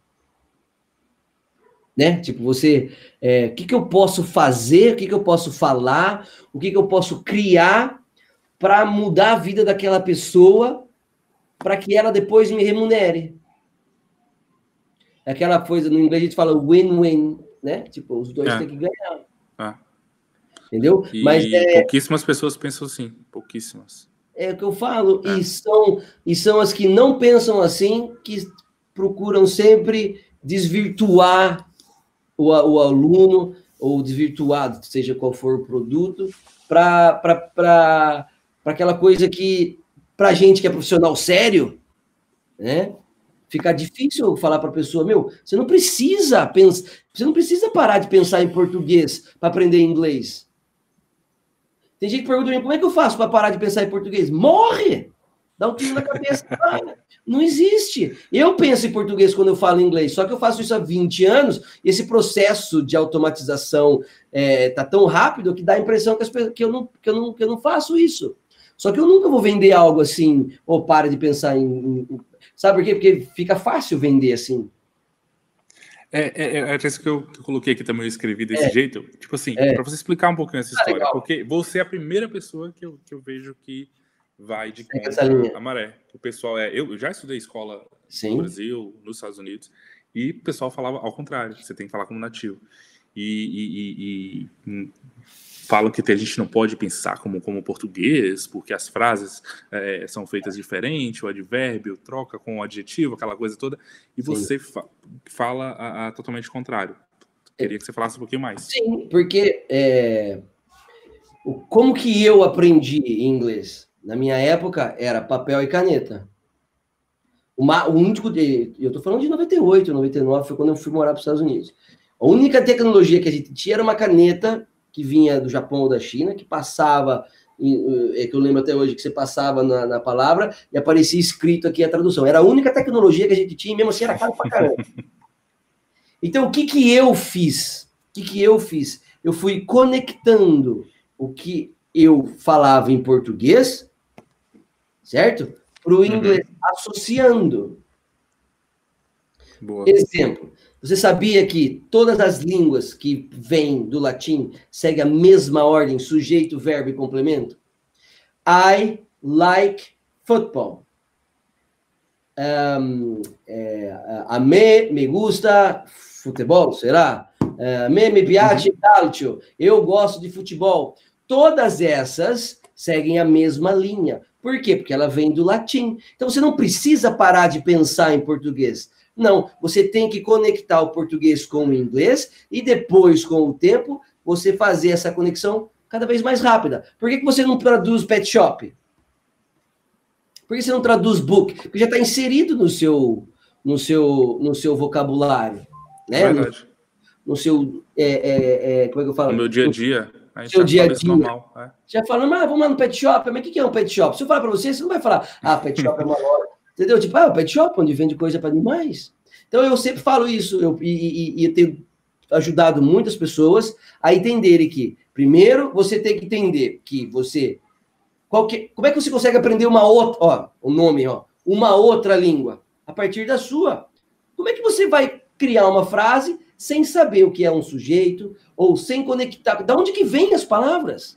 Né? Tipo, você... É, o que, que eu posso fazer, o que, que eu posso falar, o que, que eu posso criar para mudar a vida daquela pessoa para que ela depois me remunere. Aquela coisa, no inglês a gente fala win-win, né? Tipo, os dois é. têm que ganhar. É. Entendeu? E Mas, é... pouquíssimas pessoas pensam assim, pouquíssimas. É o que eu falo, é. e, são, e são as que não pensam assim, que procuram sempre desvirtuar o, o aluno, ou desvirtuar, seja qual for o produto, para aquela coisa que, para a gente que é profissional sério, né, fica difícil falar para a pessoa, meu, você não precisa pensar, você não precisa parar de pensar em português para aprender inglês. Tem gente que pergunta, como é que eu faço para parar de pensar em português? Morre! Dá um tiro na cabeça. Não existe. Eu penso em português quando eu falo inglês, só que eu faço isso há vinte anos, e esse processo de automatização é, tá tão rápido que dá a impressão que, as, que, eu não, que, eu não, que eu não faço isso. Só que eu nunca vou vender algo assim, ou para de pensar em... em sabe por quê? Porque fica fácil vender assim. É, é, é isso que eu, que eu coloquei aqui também, eu escrevi desse É. jeito, tipo assim, É. para você explicar um pouquinho essa história, Ah, porque você é a primeira pessoa que eu, que eu vejo que vai de Segue contra a maré. O pessoal é... Eu já estudei escola Sim. no Brasil, nos Estados Unidos, e o pessoal falava ao contrário, você tem que falar como nativo. E, e, e, e falam que a gente não pode pensar como, como português, porque as frases é, são feitas diferente, o advérbio troca com o adjetivo, aquela coisa toda, e Sim. você fa fala a, a, totalmente o contrário. Queria que você falasse um pouquinho mais. Sim, porque é, como que eu aprendi inglês? Na minha época, era papel e caneta. Uma, o único... De, eu tô falando de noventa e oito, noventa e nove, foi quando eu fui morar para os Estados Unidos. A única tecnologia que a gente tinha era uma caneta que vinha do Japão ou da China, que passava, é que eu lembro até hoje, que você passava na, na palavra e aparecia escrito aqui a tradução. Era a única tecnologia que a gente tinha, e mesmo assim era caro pra caramba. Então, o que que eu fiz? O que que eu fiz? Eu fui conectando o que eu falava em português, certo? Para o inglês, uhum. associando. Boa. Exemplo, você sabia que todas as línguas que vêm do latim seguem a mesma ordem, sujeito, verbo e complemento? I like football. Um, é, a me, me gusta futebol, será? A me me piace calcio. Eu gosto de futebol. Todas essas seguem a mesma linha. Por quê? Porque ela vem do latim. Então, você não precisa parar de pensar em português. Não, você tem que conectar o português com o inglês e depois, com o tempo, você fazer essa conexão cada vez mais rápida. Por que que você não traduz pet shop? Por que você não traduz book? Porque já está inserido no seu, no, seu, no seu vocabulário. Né? Verdade. No, no seu... É, é, é, como é que eu falo? No meu dia a dia. A gente seu dia a dia. Normal, é. Já falando, ah, vamos lá no pet shop. Mas o que é um pet shop? Se eu falar para você, você não vai falar, ah, pet shop é uma loja. Entendeu? Tipo, ah, o pet shop, onde vende coisa para animais. Então, eu sempre falo isso, eu, e, e, e eu tenho ajudado muitas pessoas a entenderem que, primeiro, você tem que entender que você... Qualquer, como é que você consegue aprender uma outra... Ó, o nome, ó. Uma outra língua. A partir da sua. Como é que você vai criar uma frase sem saber o que é um sujeito ou sem conectar... Da onde que vêm as palavras?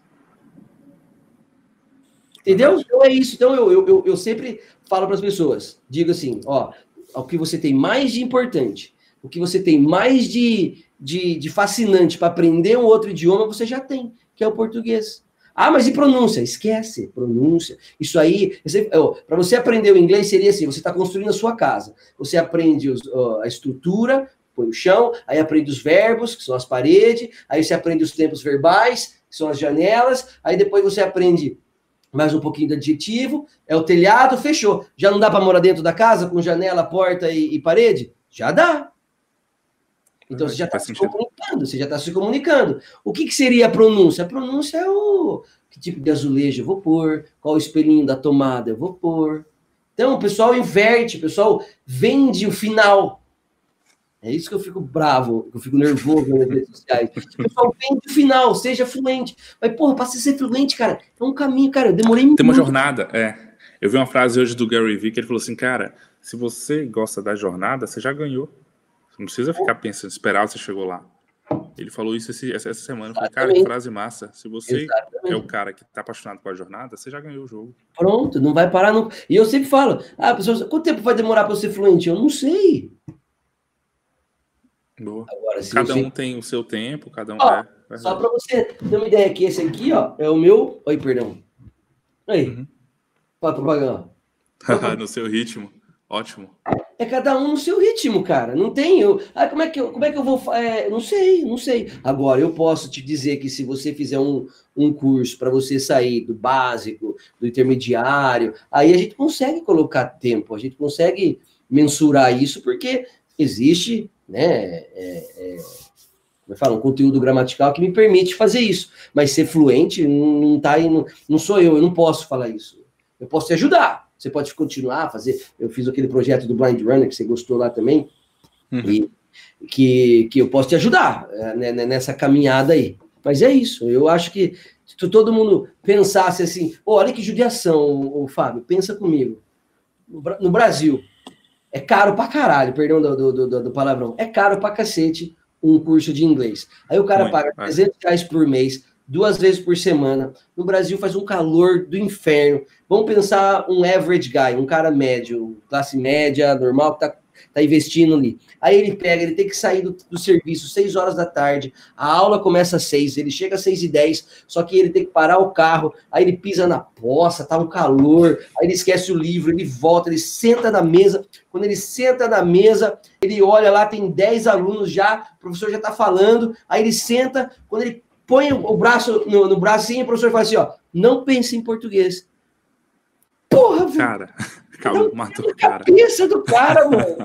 Entendeu? Então é isso. Então eu, eu, eu sempre falo para as pessoas, digo assim, ó, o que você tem mais de importante, o que você tem mais de, de, de fascinante para aprender um outro idioma, você já tem, que é o português. Ah, mas e pronúncia? Esquece, pronúncia. Isso aí, para você aprender o inglês seria assim, você está construindo a sua casa, você aprende os, ó, a estrutura, põe o chão, aí aprende os verbos, que são as paredes, aí você aprende os tempos verbais, que são as janelas, aí depois você aprende mais um pouquinho de adjetivo, é o telhado, fechou. Já não dá para morar dentro da casa com janela, porta e, e parede? Já dá. Então, você já está se comunicando, você já está se comunicando. O que, que seria a pronúncia? A pronúncia é o... Que tipo de azulejo eu vou pôr? Qual o espelhinho da tomada eu vou pôr? Então, o pessoal inverte, o pessoal vende o final. É isso que eu fico bravo, que eu fico nervoso nas redes sociais. O pessoal vende o final, seja fluente. Mas, porra, para ser fluente, cara, é um caminho, cara, eu demorei muito. Tem uma jornada, é. Eu vi uma frase hoje do Gary Vee, que ele falou assim, cara, se você gosta da jornada, você já ganhou. Você não precisa ficar pensando, esperar você chegou lá. Ele falou isso esse, essa semana. Eu falei, cara, que frase massa. Se você Exatamente. É o cara que tá apaixonado com a jornada, você já ganhou o jogo. Pronto, não vai parar. Não... E eu sempre falo, ah, pessoas, quanto tempo vai demorar para eu ser fluente? Eu não sei. Boa. Agora, cada um sei... tem o seu tempo, cada um... Ó, é, só para você ter uma ideia aqui, esse aqui, ó, é o meu... Oi, perdão. Aí, uhum. Para propaganda. No seu ritmo, ótimo. É cada um no seu ritmo, cara. Não tem... Eu... Ah, como é que eu, como é que eu vou... É, não sei, não sei. Agora, eu posso te dizer que se você fizer um, um curso para você sair do básico, do intermediário, aí a gente consegue colocar tempo, a gente consegue mensurar isso, porque existe, né, é, é, como eu falo, um conteúdo gramatical que me permite fazer isso. Mas ser fluente não, não tá aí, não, não sou eu, eu não posso falar isso. Eu posso te ajudar. Você pode continuar a fazer. Eu fiz aquele projeto do Blind Runner, que você gostou lá também, uhum. e que, que eu posso te ajudar né, nessa caminhada aí. Mas é isso. Eu acho que se todo mundo pensasse assim, oh, olha que judiação, ô, Fábio, pensa comigo. No Brasil, é caro pra caralho, perdão do, do, do, do palavrão, é caro pra cacete um curso de inglês. Aí o cara Muito, paga trezentos reais por mês, duas vezes por semana. No Brasil faz um calor do inferno. Vamos pensar um average guy, um cara médio, classe média, normal, que tá, tá investindo ali. Aí ele pega, ele tem que sair do, do serviço seis horas da tarde, a aula começa às seis, ele chega às seis e dez, só que ele tem que parar o carro, aí ele pisa na poça, tá um calor, aí ele esquece o livro, ele volta, ele senta na mesa. Quando ele senta na mesa, ele olha lá, tem dez alunos já, o professor já tá falando, aí ele senta, quando ele põe o braço no, no bracinho, o professor fala assim, ó, não pense em português. Porra, velho. Cara, calma, matou o cara. Cabeça do cara, mano.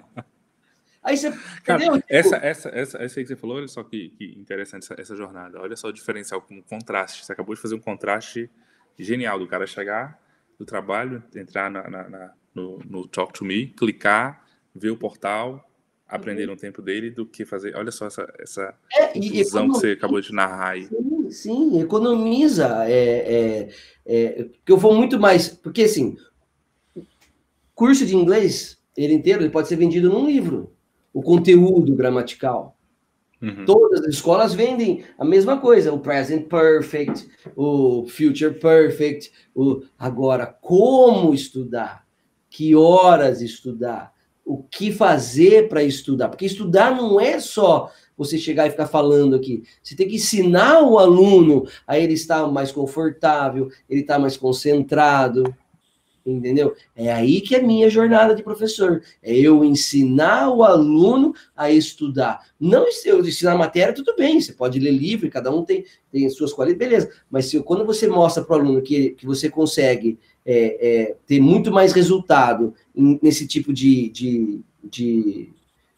Aí você, cara, entendeu? Essa, essa, essa, essa aí que você falou, olha só que, que interessante essa, essa jornada. Olha só o diferencial com contraste. Você acabou de fazer um contraste genial do cara chegar do trabalho, entrar na, na, na, no, no Talk to Me, clicar, ver o portal, aprender no tempo dele, do que fazer. Olha só essa, essa é, confusão que você acabou de narrar aí. Sim, sim, economiza. É, é, é, que eu vou muito mais. Porque, assim, curso de inglês, ele inteiro, ele pode ser vendido num livro. O conteúdo gramatical. Uhum. Todas as escolas vendem a mesma coisa. O present perfect, o future perfect. O... Agora, como estudar? Que horas estudar? O que fazer para estudar? Porque estudar não é só você chegar e ficar falando aqui. Você tem que ensinar o aluno a ele estar mais confortável, ele estar mais concentrado, entendeu? É aí que é minha jornada de professor. É eu ensinar o aluno a estudar. Não eu ensinar a matéria, tudo bem, você pode ler livro, cada um tem, tem suas qualidades, beleza. Mas se, quando você mostra para o aluno que, que você consegue é, é, ter muito mais resultado em, nesse tipo de, de, de,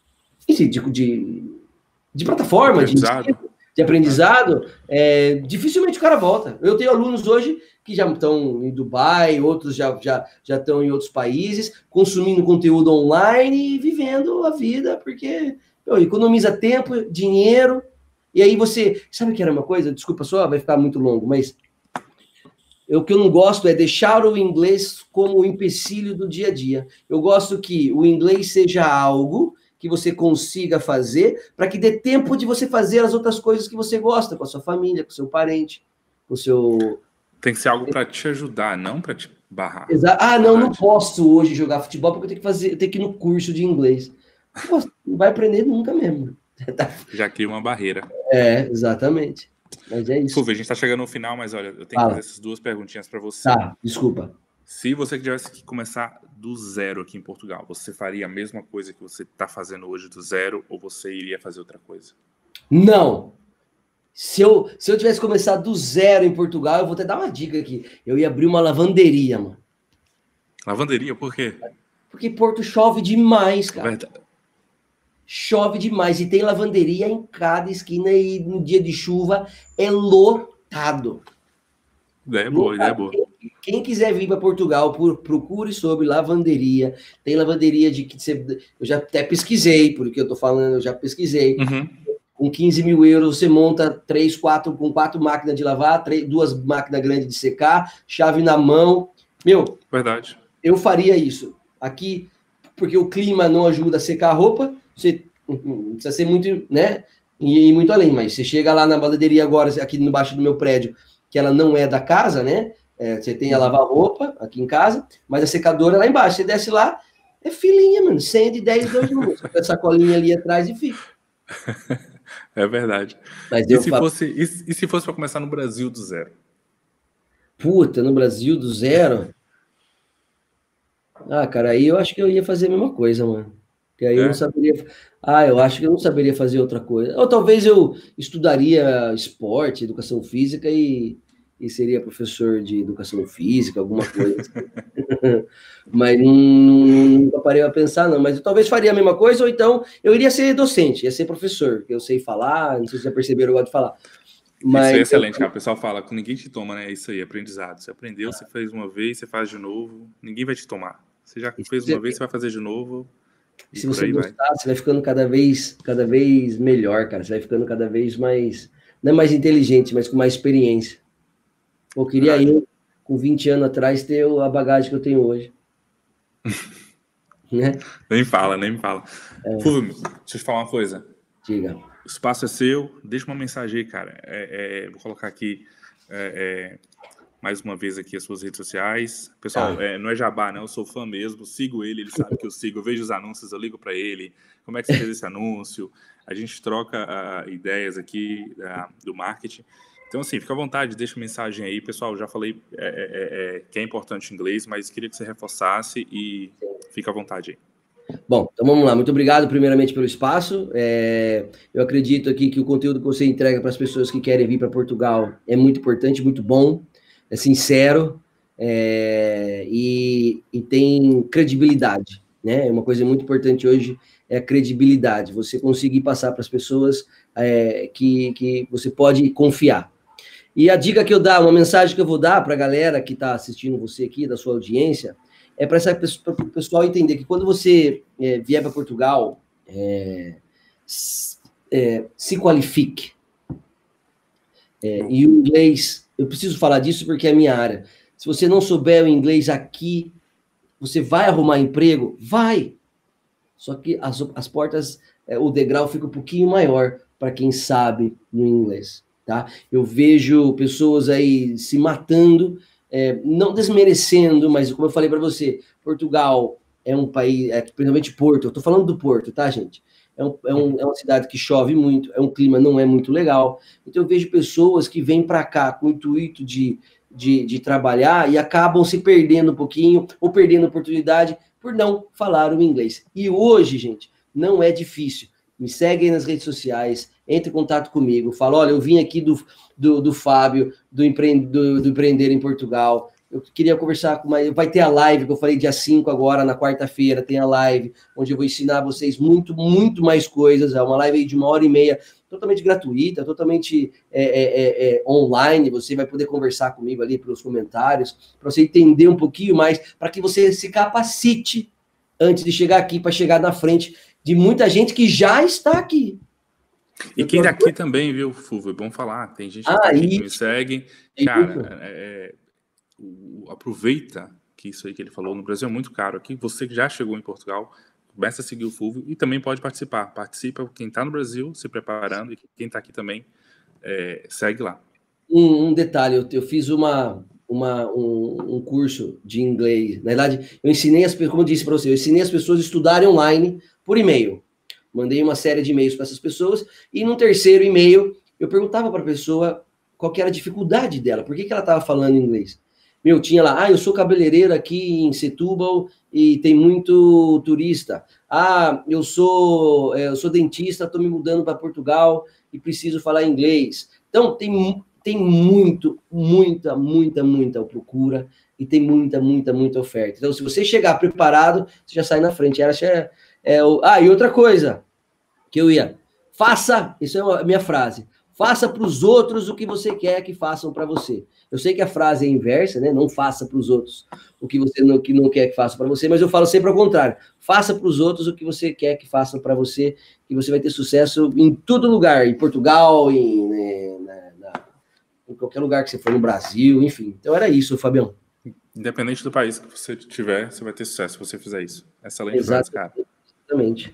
de, de, de plataforma, de, de aprendizado, é, dificilmente o cara volta. Eu tenho alunos hoje que já estão em Dubai, outros já, já, já estão em outros países, consumindo conteúdo online e vivendo a vida, porque pô, economiza tempo, dinheiro, e aí você... Sabe o que era uma coisa? Desculpa só, vai ficar muito longo, mas eu, o que eu não gosto é deixar o inglês como o empecilho do dia a dia. Eu gosto que o inglês seja algo que você consiga fazer para que dê tempo de você fazer as outras coisas que você gosta, com a sua família, com o seu parente, com o seu... Tem que ser algo para te ajudar, não para te barrar. Exato. Ah, não, não posso hoje jogar futebol porque eu tenho que fazer, eu tenho que ir no curso de inglês. Não vai aprender nunca mesmo. Já cria uma barreira. É, exatamente. Mas é isso. Fulvio, a gente está chegando no final, mas olha, eu tenho Fala. que fazer essas duas perguntinhas para você. Tá, desculpa. Se você tivesse que começar do zero aqui em Portugal, você faria a mesma coisa que você está fazendo hoje do zero ou você iria fazer outra coisa? Não. Se eu, se eu tivesse começado do zero em Portugal, eu vou até dar uma dica aqui. Eu ia abrir uma lavanderia, mano. Lavanderia? Por quê? Porque Porto chove demais, cara. Verdade. Chove demais. E tem lavanderia em cada esquina e no dia de chuva é lotado. Ideia boa, ideia boa. Quem, quem quiser vir para Portugal, por, procure sobre lavanderia. Tem lavanderia de que você... Eu já até pesquisei, porque eu tô falando, eu já pesquisei. Uhum. Com quinze mil euros, você monta três, quatro, com quatro máquinas de lavar, três, duas máquinas grandes de secar, chave na mão. Meu, verdade. Eu faria isso. Aqui, porque o clima não ajuda a secar a roupa, você não precisa ser muito, né? E ir muito além, mas você chega lá na lavanderia agora, aqui embaixo do meu prédio, que ela não é da casa, né? É, você tem a lavar roupa aqui em casa, mas a secadora é lá embaixo. Você desce lá, é filinha, mano. cento e dez, dois minutos. Com essa colinha ali atrás e fica. É verdade. Mas e, eu se falo... fosse, e, e se fosse para começar no Brasil do zero? Puta, no Brasil do zero? Ah, cara, aí eu acho que eu ia fazer a mesma coisa, mano. Porque aí é? eu não saberia... Ah, eu acho que eu não saberia fazer outra coisa. Ou talvez eu estudaria esporte, educação física e, e seria professor de educação física, alguma coisa assim. Mas não, não, nunca parei a pensar, não. Mas eu talvez faria a mesma coisa, ou então eu iria ser docente, ia ser professor, que eu sei falar, não sei se já perceberam, eu gosto de falar. Mas isso é excelente, eu... cara. O pessoal fala que ninguém te toma, né? Isso aí, aprendizado. Você aprendeu, ah. você fez uma vez, você faz de novo, ninguém vai te tomar. Você já fez uma você... vez, você vai fazer de novo. Se você gostar, vai. Você vai ficando cada vez, cada vez melhor, cara. Você vai ficando cada vez mais, não é mais inteligente, mas com mais experiência. Eu queria ah, eu, com vinte anos atrás, ter a bagagem que eu tenho hoje. Né? Nem fala, nem me fala. É. Fulvio, deixa eu te falar uma coisa. Diga. O espaço é seu, deixa uma mensagem aí, cara. É, é, vou colocar aqui é, é, mais uma vez aqui as suas redes sociais. Pessoal, ah. é, não é jabá, né? Eu sou fã mesmo, sigo ele, ele sabe que eu sigo, eu vejo os anúncios, eu ligo para ele. Como é que você fez esse anúncio? A gente troca uh, ideias aqui uh, do marketing. Então, assim, fica à vontade, deixa uma mensagem aí. Pessoal, já falei é, é, é, que é importante o inglês, mas queria que você reforçasse e fica à vontade aí. Bom, então vamos lá. Muito obrigado, primeiramente, pelo espaço. É, eu acredito aqui que o conteúdo que você entrega para as pessoas que querem vir para Portugal é muito importante, muito bom, é sincero é, e, e tem credibilidade, né? Uma coisa muito importante hoje é a credibilidade. Você conseguir passar para as pessoas é, que, que você pode confiar. E a dica que eu dar, uma mensagem que eu vou dar para a galera que está assistindo você aqui, da sua audiência, é para o pessoal entender que quando você é, vier para Portugal, é, é, se qualifique. É, e o inglês, eu preciso falar disso porque é a minha área. Se você não souber o inglês aqui, você vai arrumar emprego? Vai! Só que as, as portas, é, o degrau fica um pouquinho maior para quem sabe no inglês. Tá? Eu vejo pessoas aí se matando, é, não desmerecendo, mas como eu falei para você, Portugal é um país, é, principalmente Porto, eu estou falando do Porto, tá, gente? É, um, é, um, é uma cidade que chove muito, é um clima não é muito legal. Então eu vejo pessoas que vêm para cá com o intuito de, de, de trabalhar e acabam se perdendo um pouquinho, ou perdendo oportunidade por não falar o inglês. E hoje, gente, não é difícil. Me seguem nas redes sociais, entre em contato comigo, fala, olha, eu vim aqui do, do, do Fábio, do, empre, do, do Empreender em Portugal, eu queria conversar com mais, vai ter a live, que eu falei dia cinco agora, na quarta-feira, tem a live, onde eu vou ensinar vocês muito, muito mais coisas, é uma live aí de uma hora e meia, totalmente gratuita, totalmente é, é, é, online, você vai poder conversar comigo ali pelos comentários, para você entender um pouquinho mais, para que você se capacite antes de chegar aqui, para chegar na frente de muita gente que já está aqui. E quem tá aqui também, viu, Fulvio? É bom falar. Tem gente que ah, tá aqui que me segue. Cara, é, é, o, aproveita que isso aí que ele falou no Brasil é muito caro. Aqui, você que já chegou em Portugal, começa a seguir o Fulvio e também pode participar. Participa quem tá no Brasil, se preparando, e quem tá aqui também, é, segue lá. Um, um detalhe, eu, eu fiz uma, uma, um, um curso de inglês. Na verdade, eu ensinei as pessoas, como eu disse para você, eu ensinei as pessoas a estudarem online por e-mail. Mandei uma série de e-mails para essas pessoas e no terceiro e-mail eu perguntava para a pessoa qual que era a dificuldade dela, por que, que ela estava falando inglês. Meu, tinha lá, ah, eu sou cabeleireiro aqui em Setúbal e tem muito turista. Ah, eu sou, eu sou dentista, estou me mudando para Portugal e preciso falar inglês. Então, tem, tem muito, muita, muita, muita procura e tem muita, muita, muita oferta. Então, se você chegar preparado, você já sai na frente. Ela é, é o... Ah, e outra coisa que eu ia, faça, isso é a minha frase, faça para os outros o que você quer que façam para você. Eu sei que a frase é inversa, né? Não faça para os outros o que você não, que não quer que façam para você, mas eu falo sempre ao contrário. Faça para os outros o que você quer que façam para você, que você vai ter sucesso em todo lugar, em Portugal, em, né, na, na, em qualquer lugar que você for, no Brasil, enfim. Então era isso, Fabião. Independente do país que você tiver, você vai ter sucesso se você fizer isso. Excelente frase, cara. Exatamente.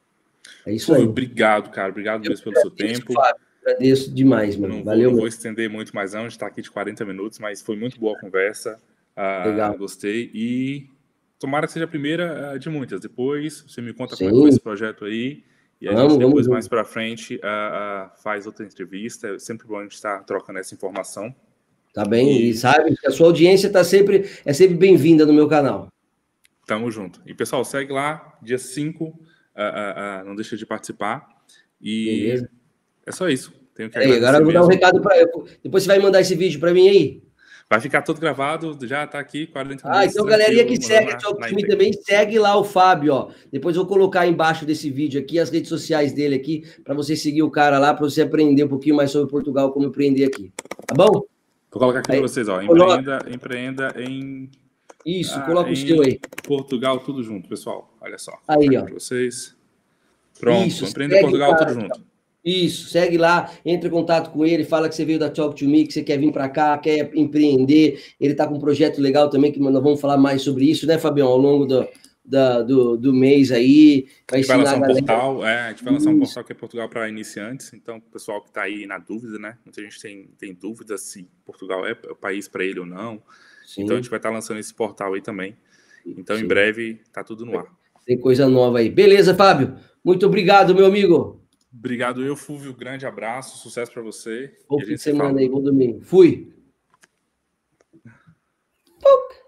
É isso Fulvio, aí. Obrigado, cara. Obrigado mesmo pelo seu tempo. Fábio. Agradeço demais, mano. Não Valeu. Vou, não vou estender muito mais, não. A gente está aqui de quarenta minutos, mas foi muito boa a conversa. Uh, Legal. Gostei. E tomara que seja a primeira uh, de muitas. Depois você me conta Sim. como é que foi esse projeto aí. E a vamos, gente depois, vamos, mais para frente, uh, uh, faz outra entrevista. É sempre bom a gente estar trocando essa informação. Tá bem. E, e sabe que a sua audiência tá sempre, é sempre bem-vinda no meu canal. Tamo junto. E, pessoal, segue lá. Dia cinco. Uh, uh, uh, não deixa de participar. E Beleza. É só isso. Tenho que aí, agora eu vou mesmo. dar um recado para eu. Depois você vai mandar esse vídeo para mim aí? Vai ficar todo gravado, já tá aqui, quarenta minutos. Ah, então galerinha que segue a Talk to Me também, segue lá o Fábio, ó. Depois eu vou colocar embaixo desse vídeo aqui as redes sociais dele aqui, para você seguir o cara lá, para você aprender um pouquinho mais sobre Portugal, como empreender aqui. Tá bom? Vou colocar aqui para vocês, ó. Empreenda, empreenda em... Isso, ah, coloca o seu aí. Portugal, tudo junto, pessoal. Olha só. Aí, ó. Para vocês. Pronto, Isso, empreenda em Portugal, tudo junto. Isso, segue lá, entre em contato com ele, fala que você veio da Talk to Me, que você quer vir para cá, quer empreender. Ele está com um projeto legal também, que nós vamos falar mais sobre isso, né, Fabião, ao longo do, da, do, do mês aí. Vai a gente vai lançar um portal, é, a gente vai lançar um portal que é Portugal para iniciantes, então o pessoal que está aí na dúvida, né, muita gente tem, tem dúvida se Portugal é o país para ele ou não. Sim. Então a gente vai estar tá lançando esse portal aí também. Então Sim. em breve tá tudo no ar. Tem coisa nova aí. Beleza, Fábio? Muito obrigado, meu amigo. Obrigado eu, Fúvio. Grande abraço, sucesso para você. Bom fim de semana aí, bom domingo. Fui.